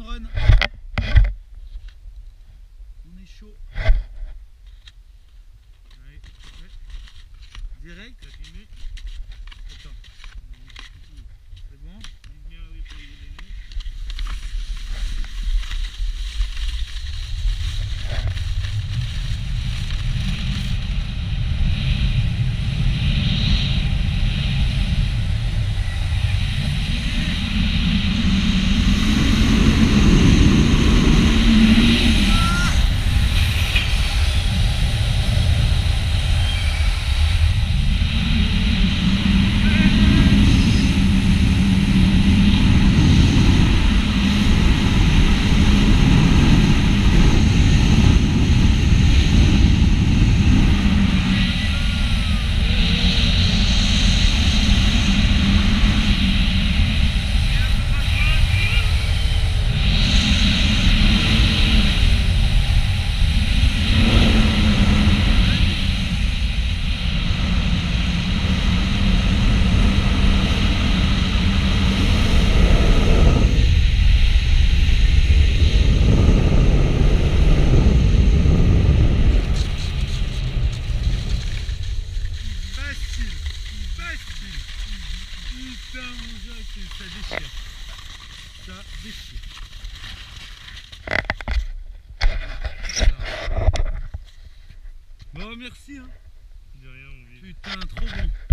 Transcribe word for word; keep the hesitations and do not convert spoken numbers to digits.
run. On est chaud. Ouais, ouais. Direct. T'as filmé? Attends. C'est bon? Lumière, oui, pour les données. Putain mon Jacques, ça déchire. Ça déchire. Voilà. Bon merci hein. De rien, on vit. Putain trop bon.